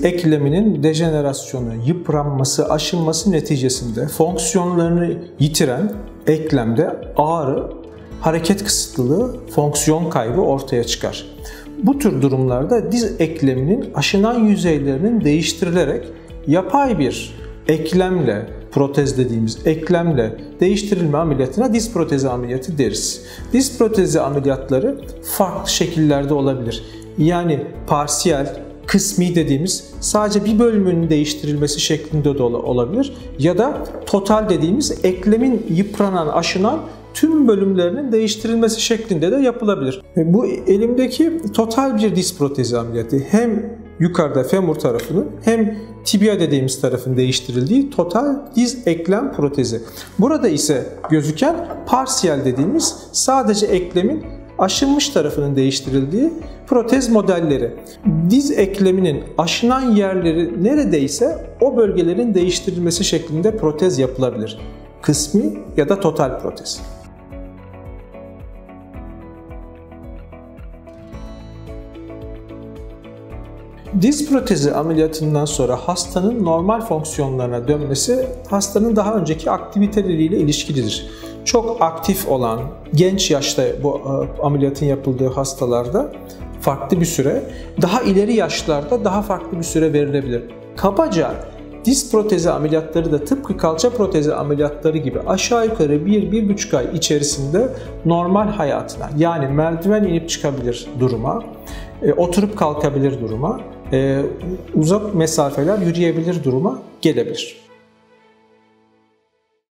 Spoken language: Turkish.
ekleminin dejenerasyonu, yıpranması, aşınması neticesinde fonksiyonlarını yitiren eklemde ağrı, hareket kısıtlılığı, fonksiyon kaybı ortaya çıkar. Bu tür durumlarda diz ekleminin aşınan yüzeylerinin değiştirilerek yapay bir eklemle, protez dediğimiz eklemle değiştirilme ameliyatına diz protezi ameliyatı deriz. Diz protezi ameliyatları farklı şekillerde olabilir. Yani parsiyel, kısmi dediğimiz sadece bir bölümünün değiştirilmesi şeklinde de olabilir. Ya da total dediğimiz eklemin yıpranan, aşınan tüm bölümlerinin değiştirilmesi şeklinde de yapılabilir. Bu elimdeki total bir diz protezi ameliyatı. Hem yukarıda femur tarafının hem tibia dediğimiz tarafın değiştirildiği total diz eklem protezi. Burada ise gözüken parsiyel dediğimiz sadece eklemin aşınmış tarafının değiştirildiği protez modelleri. Diz ekleminin aşınan yerleri neredeyse o bölgelerin değiştirilmesi şeklinde protez yapılabilir. Kısmi ya da total protez. Diz protezi ameliyatından sonra hastanın normal fonksiyonlarına dönmesi hastanın daha önceki aktiviteleriyle ilişkilidir. Çok aktif olan, genç yaşta bu ameliyatın yapıldığı hastalarda farklı bir süre, daha ileri yaşlarda daha farklı bir süre verilebilir. Kabaca diz protezi ameliyatları da tıpkı kalça protezi ameliyatları gibi aşağı yukarı 1-1,5 ay içerisinde normal hayatına, yani merdiven inip çıkabilir duruma, oturup kalkabilir duruma, uzak mesafeler yürüyebilir duruma gelebilir.